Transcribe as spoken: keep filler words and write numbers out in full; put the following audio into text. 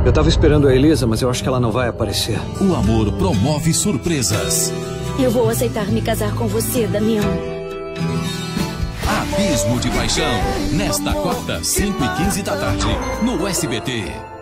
Eu tava esperando a Elisa, mas eu acho que ela não vai aparecer. O amor promove surpresas. Eu vou aceitar me casar com você, Damião. Abismo de Paixão. Nesta quarta, cinco e quinze da tarde, no S B T.